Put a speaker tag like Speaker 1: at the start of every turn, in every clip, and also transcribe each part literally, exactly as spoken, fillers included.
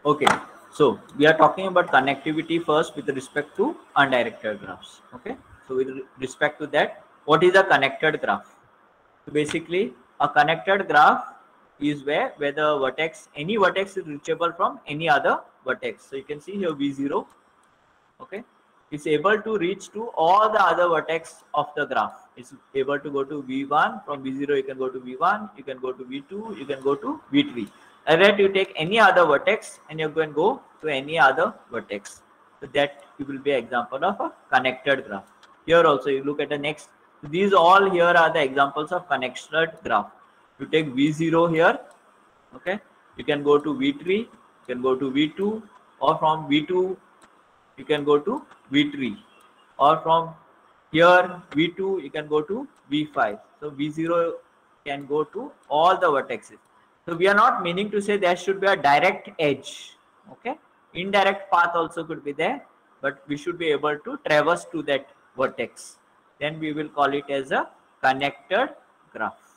Speaker 1: Okay, so we are talking about connectivity first with respect to undirected graphs. Okay, so with respect to that, what is a connected graph? So basically, a connected graph is where where the vertex, any vertex is reachable from any other vertex. So you can see here V zero. Okay, it's able to reach to all the other vertex of the graph. It's able to go to V one. From V zero you can go to V one, you can go to V two, you can go to V three. And then you take any other vertex and you can go to any other vertex. So that will be an example of a connected graph. Here also you look at the next. These all here are the examples of connected graph. You take V zero here. Okay, you can go to V three, you can go to V two, or from V two you can go to V three, or from here V two you can go to V five. So V zero can go to all the vertices. So we are not meaning to say there should be a direct edge. Okay, indirect path also could be there, but we should be able to traverse to that vertex. Then we will call it as a connected graph.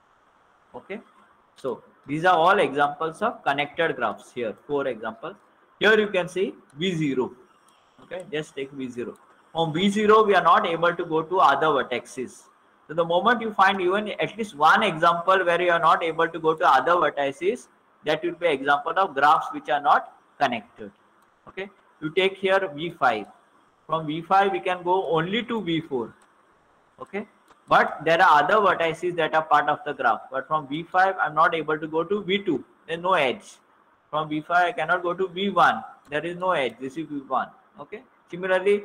Speaker 1: Okay, so these are all examples of connected graphs. Here four examples. Here you can see V zero. Okay, just take V zero. From V zero we are not able to go to other vertices. So the moment you find even at least one example where you are not able to go to other vertices, that will be example of graphs which are not connected. Okay, you take here V five. From V five we can go only to V four. Okay, but there are other vertices that are part of the graph, but from V five I'm not able to go to V two. There's no edge. From V five I cannot go to V one. There is no edge. This is V one. Okay, similarly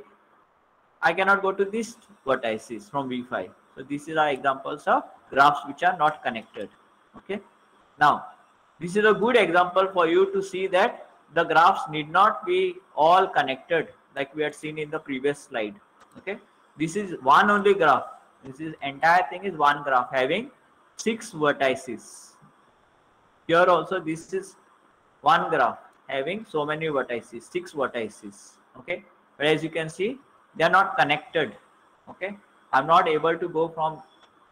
Speaker 1: I cannot go to these vertices from V five. So these are examples of graphs which are not connected. Okay, now this is a good example for you to see that the graphs need not be all connected like we had seen in the previous slide. Okay, this is one only graph. This is entire thing is one graph having six vertices. Here also this is one graph having so many vertices, six vertices. Okay, but as you can see they are not connected. Okay, I'm not able to go from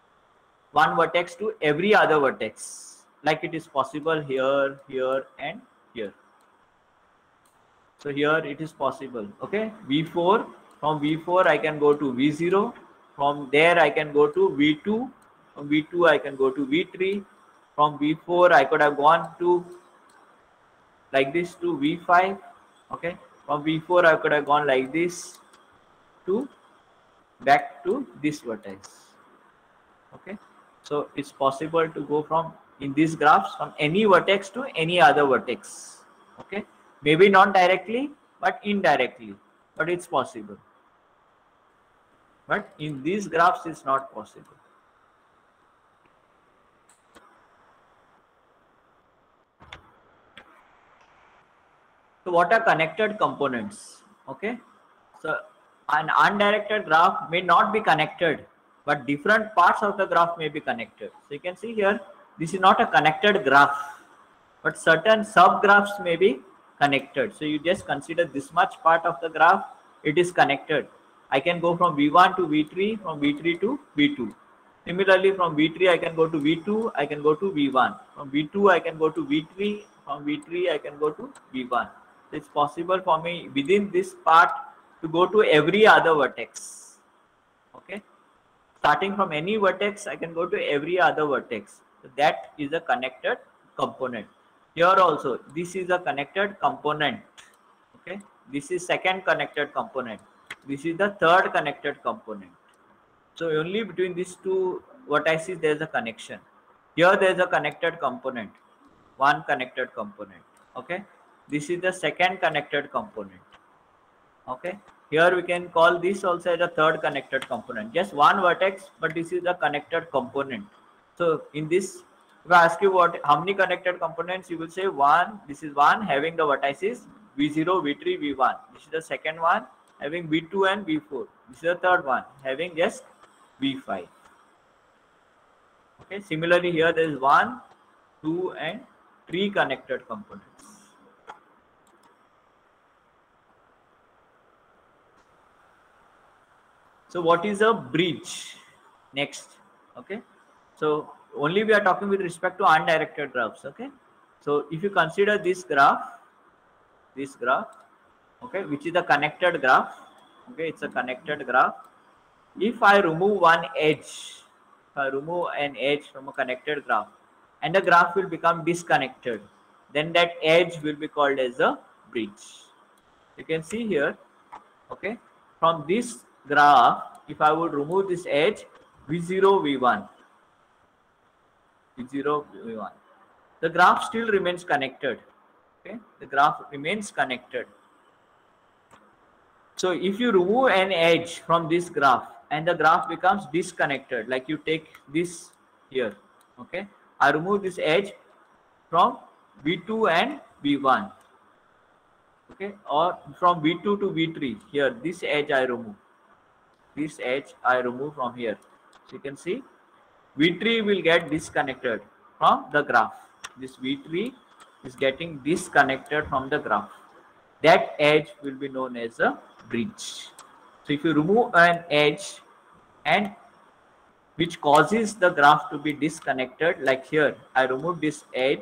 Speaker 1: one vertex to every other vertex like it is possible here, here and here. So here it is possible. Okay, V four, from V four I can go to V zero, from there I can go to V two, from V two I can go to V three, from V four I could have gone to like this to V five. Okay, from V four I could have gone like this to back to this vertex. Okay, so it's possible to go from in these graphs from any vertex to any other vertex. Okay, maybe not directly but indirectly, but it's possible. But in these graphs it's not possible. So what are connected components? Okay, so an undirected graph may not be connected, but different parts of the graph may be connected. So you can see here, this is not a connected graph, but certain subgraphs may be connected. So you just consider this much part of the graph, it is connected. I can go from V one to V three, from V three to V two. Similarly, from V three I can go to V two, I can go to V one. From V two I can go to V three, from V three I can go to V one. So it's possible for me within this part to go to every other vertex. Okay, starting from any vertex I can go to every other vertex. So that is a connected component. Here also this is a connected component. Okay, this is second connected component, this is the third connected component. So only between these two vertices there is a connection. Here there is a connected component, one connected component. Okay, this is the second connected component. Okay, here we can call this also as a third connected component, just one vertex, but this is a connected component. So in this, if I ask you what how many connected components, you will say one. This is one having the vertices V zero, V three, V one. This is the second one having V two and V four. This is the third one having just V five. Okay, similarly here there is one, two and three connected components. So what is a bridge? Next. Okay, so only we are talking with respect to undirected graphs. Okay, so if you consider this graph, this graph, okay, which is a connected graph. Okay, it's a connected graph. If I remove one edge, if I remove an edge from a connected graph, and the graph will become disconnected, then that edge will be called as a bridge. You can see here, okay, from this graph, if I would remove this edge, V zero, V one, V zero, V one, the graph still remains connected. Okay, the graph remains connected. So if you remove an edge from this graph and the graph becomes disconnected, like you take this here, okay, I remove this edge from V two and V one, okay, or from V two to V three, here this edge I remove, this edge I remove from here. So you can see V three will get disconnected from the graph. This V three is getting disconnected from the graph. That edge will be known as a bridge. So if you remove an edge and which causes the graph to be disconnected, like here I remove this edge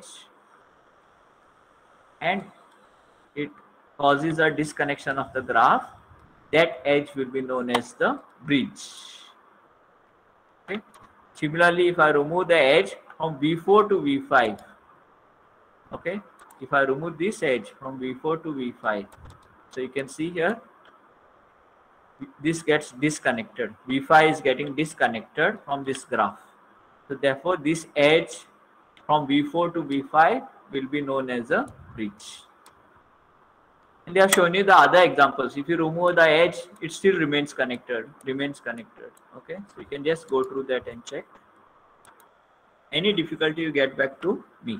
Speaker 1: and it causes a disconnection of the graph, that edge will be known as the bridge. Okay. Similarly, if I remove the edge from V four to V five, okay, if I remove this edge from V four to V five, so you can see here this gets disconnected. V five is getting disconnected from this graph. So therefore this edge from V four to V five will be known as a bridge. And they have shown you the other examples. If you remove the edge, it still remains connected, remains connected. Okay, so you can just go through that and check. Any difficulty, you get back to me.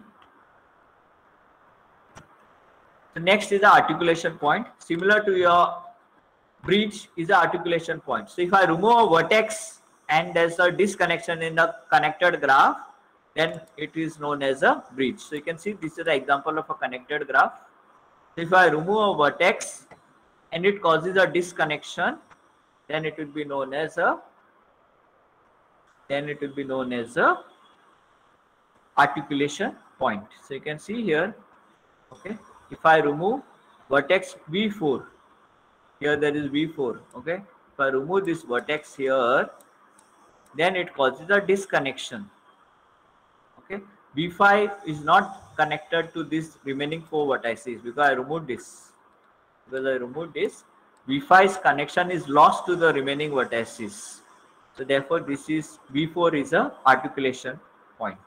Speaker 1: So next is the articulation point. Similar to your bridge is the articulation point. So if I remove a vertex and there's a disconnection in the connected graph, then it is known as a bridge. So you can see this is the example of a connected graph. If I remove a vertex and it causes a disconnection, then it will be known as a then it will be known as a articulation point. So you can see here, okay, if I remove vertex V four, here there is V four, okay, if I remove this vertex here, then it causes a disconnection. Okay, V five is not connected to this remaining four vertices because I removed this. Because I removed this, V five's connection is lost to the remaining vertices. So therefore, this is V four is a articulation point.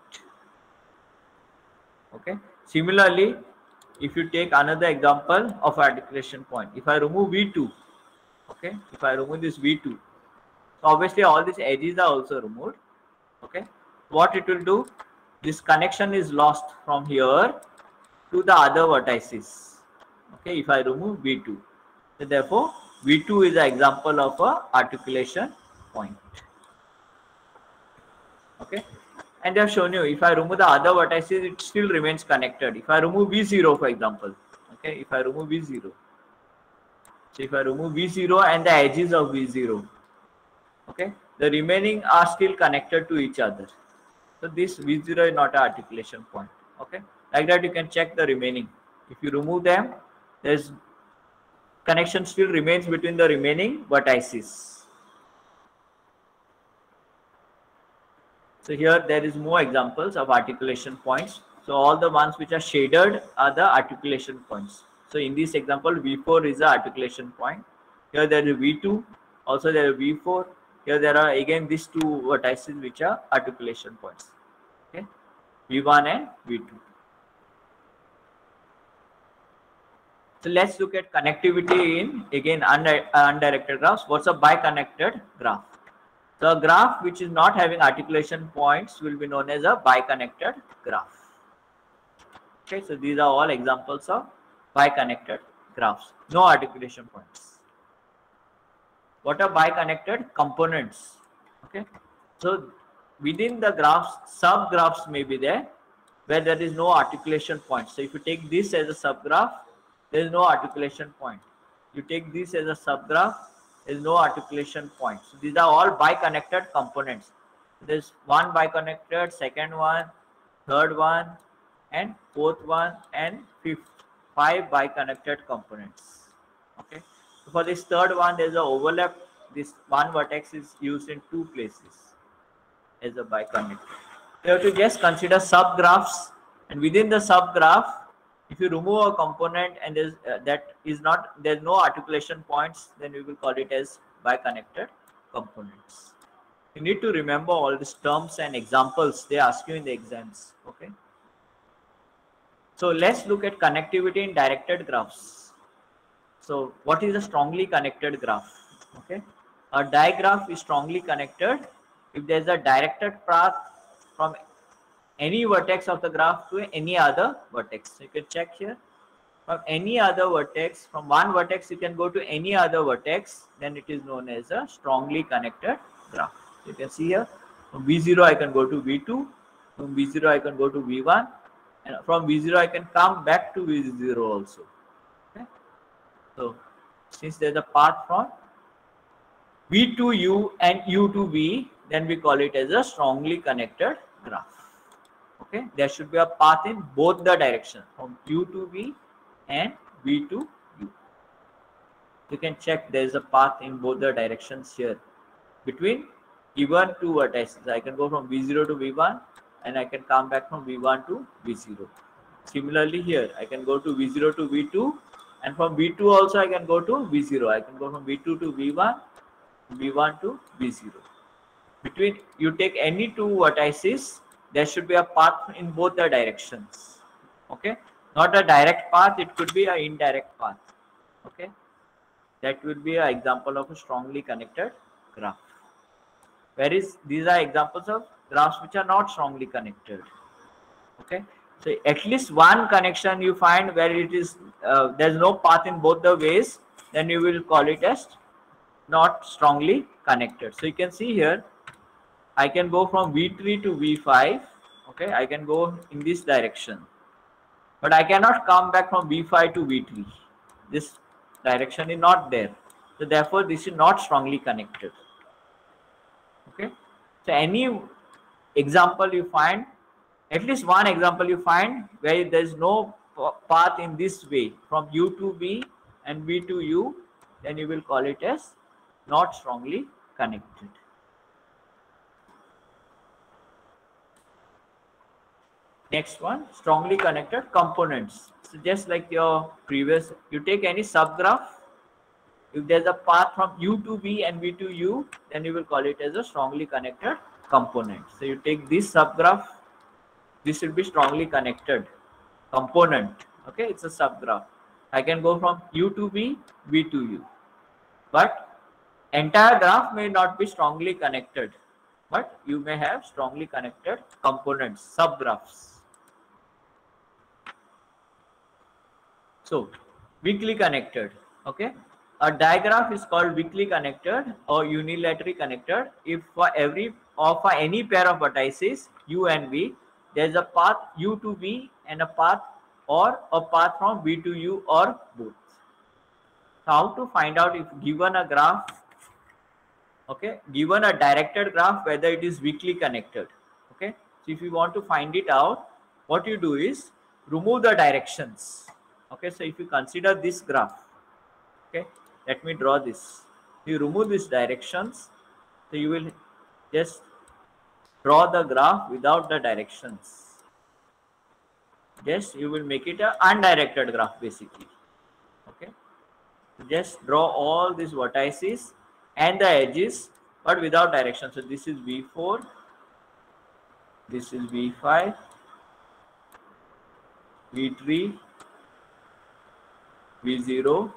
Speaker 1: Okay. Similarly, if you take another example of articulation point, if I remove V two, okay, if I remove this V two, so obviously all these edges are also removed. Okay, what it will do? This connection is lost from here to the other vertices. Okay, if I remove V two, so therefore V two is an example of a articulation point. Okay, and they have shown you if I remove the other vertices, it still remains connected. If I remove V zero, for example, okay, if I remove V zero, so if I remove V zero and the edges of V zero, okay, the remaining are still connected to each other. So this V zero is not an articulation point. Okay, like that you can check the remaining. If you remove them, there's connection still remains between the remaining vertices. So here there is more examples of articulation points. So all the ones which are shaded are the articulation points. So in this example, V four is the articulation point. Here there is V two, also there is V four. Here there are again these two vertices which are articulation points. Okay, V one and V two. So let's look at connectivity in again undirected graphs. What's a biconnected graph? So a graph which is not having articulation points will be known as a biconnected graph. Okay, so these are all examples of biconnected graphs. No articulation points. What are biconnected components? Okay, so within the graphs, subgraphs may be there where there is no articulation point. So if you take this as a subgraph, there is no articulation point. You take this as a subgraph, there is no articulation point. So these are all biconnected components. There is one biconnected, second one, third one, and fourth one, and fifth. five bi-connected components. Okay. So for this third one, there's an overlap. This one vertex is used in two places as a bi-connector. You have to just consider subgraphs, and within the subgraph, if you remove a component and there's, uh, that is not, there's no articulation points, then we will call it as bi-connected components. You need to remember all these terms and examples they ask you in the exams. Okay. So let's look at connectivity in directed graphs. So what is a strongly connected graph? Okay. A digraph is strongly connected if there's a directed path from any vertex of the graph to any other vertex. So you can check here. From any other vertex, from one vertex you can go to any other vertex, then it is known as a strongly connected graph. You can see here, from V zero I can go to V two, from V zero I can go to V one, and from V zero I can come back to V zero also. Okay. So since there's a path from V to U and U to V, then we call it as a strongly connected graph. Okay, there should be a path in both the directions, from U to V and V to U. You can check there is a path in both the directions here between given two vertices. I can go from V zero to V one, and I can come back from V one to V zero. Similarly here, I can go to V zero to V two, and from V two also I can go to V zero. I can go from V two to V one, V one to V zero. Between, you take any two vertices, there should be a path in both the directions. Okay, not a direct path, it could be an indirect path. Okay, that will be an example of a strongly connected graph. Whereas these are examples of graphs which are not strongly connected. Okay, so at least one connection you find where it is uh, there's no path in both the ways, then you will call it as not strongly connected. So you can see here, I can go from V three to V five. Okay, I can go in this direction, but I cannot come back from V five to V three. This direction is not there, so therefore this is not strongly connected. Okay, so any example you find, at least one example you find where there is no path in this way from U to V and V to U, then you will call it as not strongly connected. Next one, strongly connected components. So just like your previous, you take any subgraph, if there's a path from U to V and V to U, then you will call it as a strongly connected component. So you take this subgraph, this will be strongly connected component. Okay, it's a subgraph. I can go from U to V, V to U, but entire graph may not be strongly connected, but you may have strongly connected components, subgraphs. So weakly connected. Okay, a digraph is called weakly connected or unilaterally connected if for every or for any pair of vertices U and V, there is a path U to V and a path or a path from V to U or both. So how to find out if given a graph, okay, given a directed graph, whether it is weakly connected. Okay, so if you want to find it out, what you do is remove the directions. Okay, so if you consider this graph, okay, let me draw this. You remove these directions, so you will just draw the graph without the directions. Just you will make it an undirected graph basically. Okay, so just draw all these vertices and the edges, but without direction. So this is V four, this is V five, V three, V zero,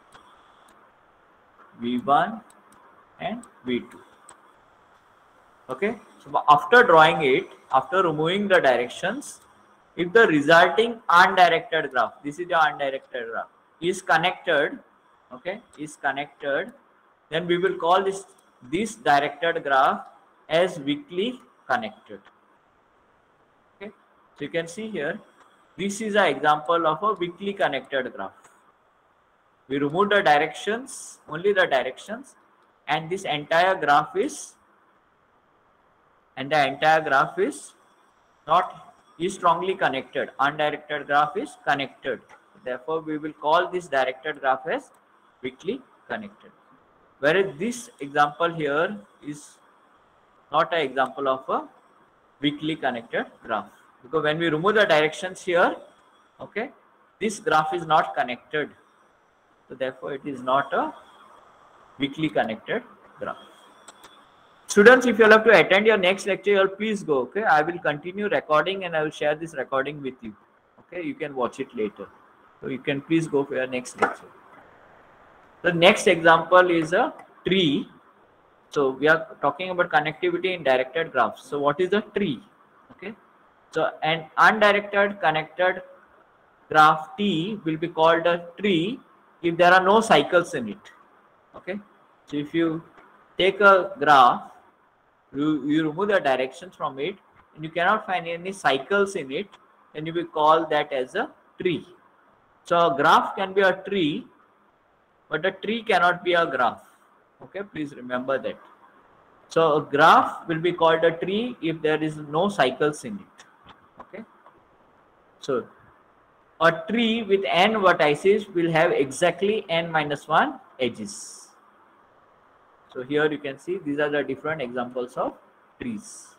Speaker 1: V one and V two. Okay, so after drawing it, after removing the directions, if the resulting undirected graph, this is the undirected graph, is connected, okay, is connected, then we will call this this directed graph as weakly connected. Okay, so you can see here, this is an example of a weakly connected graph. We remove the directions, only the directions, and this entire graph is, and the entire graph is not, is strongly connected. Undirected graph is connected. Therefore, we will call this directed graph as weakly connected. Whereas this example here is not an example of a weakly connected graph, because when we remove the directions here, okay, this graph is not connected. So therefore, it is not a weakly connected graph. Students, if you have to attend your next lecture, please go. Okay, I will continue recording and I will share this recording with you. Okay, you can watch it later. So you can please go for your next lecture. The next example is a tree. So we are talking about connectivity in directed graphs. So what is a tree? Okay, so an undirected connected graph T will be called a tree if there are no cycles in it. Okay, so if you take a graph, you, you remove the directions from it and you cannot find any cycles in it, then you will call that as a tree. So a graph can be a tree, but a tree cannot be a graph. Okay, please remember that. So a graph will be called a tree if there is no cycles in it. Okay, so a tree with n vertices will have exactly n minus one edges. So here you can see these are the different examples of trees.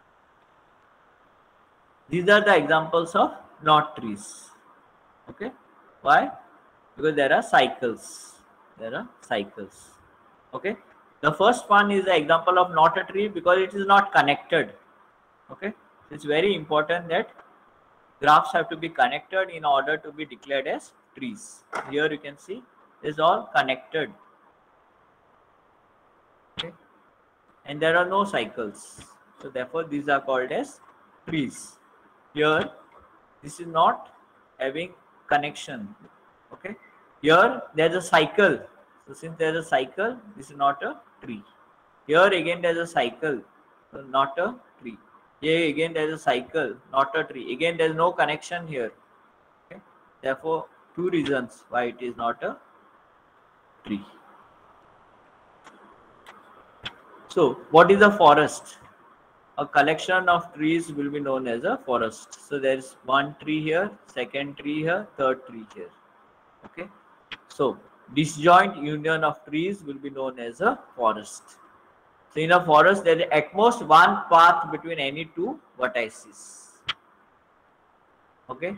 Speaker 1: These are the examples of not trees. Okay, why? Because there are cycles. There are cycles. Okay, the first one is the example of not a tree because it is not connected. Okay, it's very important that graphs have to be connected in order to be declared as trees. Here you can see it's all connected. Okay, and there are no cycles, so therefore these are called as trees. Here this is not having connection. Okay, here there's a cycle, so since there's a cycle, this is not a tree. Here again there's a cycle, so not a tree. Here again there's a cycle, not a tree. Again there's no connection here. Okay, therefore two reasons why it is not a tree. So what is a forest? A collection of trees will be known as a forest. So there is one tree here, second tree here, third tree here. Okay, so disjoint union of trees will be known as a forest. So in a forest there is at most one path between any two vertices. Okay,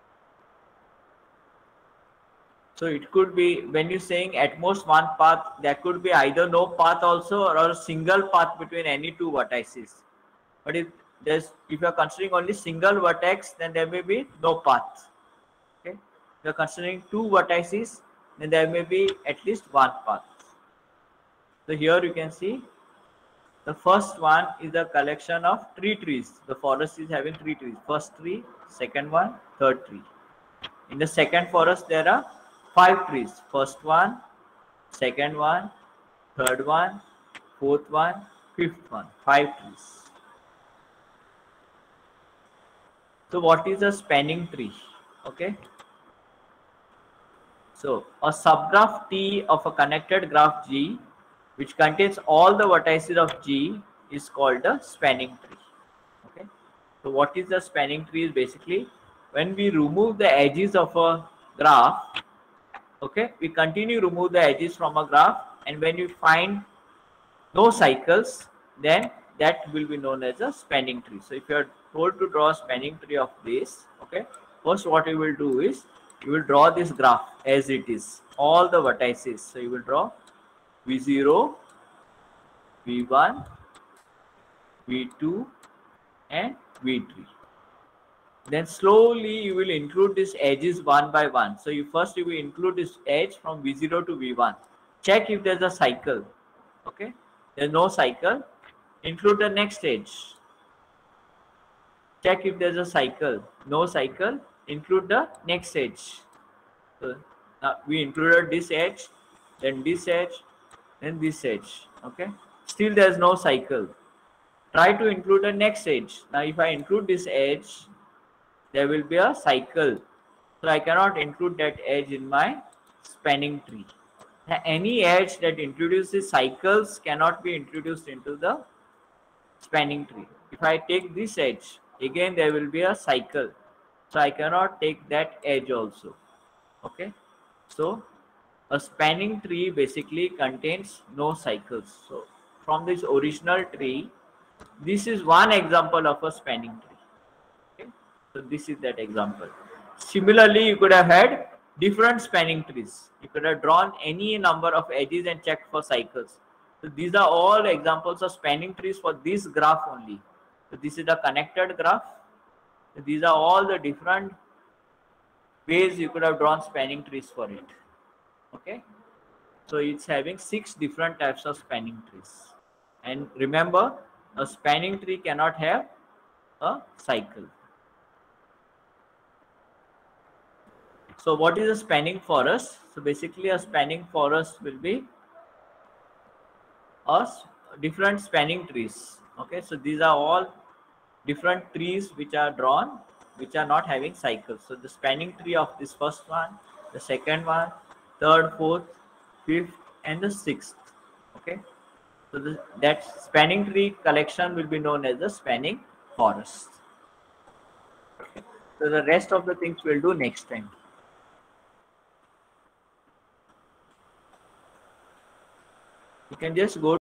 Speaker 1: so it could be, when you're saying at most one path, there could be either no path also or a single path between any two vertices. But if there's, if you are considering only single vertex, then there may be no path. Okay, if you are considering two vertices, then there may be at least one path. So here you can see the first one is a collection of three trees. The forest is having three trees. First tree, second one, third tree. In the second forest there are five trees. First one, second one, third one, fourth one, fifth one. Five trees. So what is a spanning tree? Okay. So a subgraph T of a connected graph G, which contains all the vertices of G, is called a spanning tree. Okay. So what is the spanning tree? Is basically when we remove the edges of a graph. Okay, we continue to remove the edges from a graph, and when you find no cycles, then that will be known as a spanning tree. So if you are told to draw a spanning tree of this, okay, first what you will do is you will draw this graph as it is, all the vertices. So you will draw V zero, V one, V two and V three. Then slowly you will include these edges one by one. So you first you will include this edge from V zero to V one. Check if there's a cycle. Okay, there's no cycle. Include the next edge. Check if there's a cycle. No cycle. Include the next edge. So now we included this edge, then this edge, then this edge. Okay, still there's no cycle. Try to include the next edge. Now if I include this edge, there will be a cycle. So I cannot include that edge in my spanning tree. Now, any edge that introduces cycles cannot be introduced into the spanning tree. If I take this edge, again there will be a cycle. So I cannot take that edge also. Okay, so a spanning tree basically contains no cycles. So from this original tree, this is one example of a spanning tree. Okay, so this is that example. Similarly, you could have had different spanning trees. You could have drawn any number of edges and checked for cycles. So these are all examples of spanning trees for this graph only. So this is the connected graph. So these are all the different ways you could have drawn spanning trees for it. Okay, so it's having six different types of spanning trees. And remember, a spanning tree cannot have a cycle. So what is a spanning forest? So basically a spanning forest will be a different spanning trees. Okay, so these are all different trees which are drawn, which are not having cycles. So the spanning tree of this first one, the second one, third, fourth, fifth, and the sixth. Okay, so the, that spanning tree collection will be known as the spanning forest. Okay. So the rest of the things we'll do next time. You can just go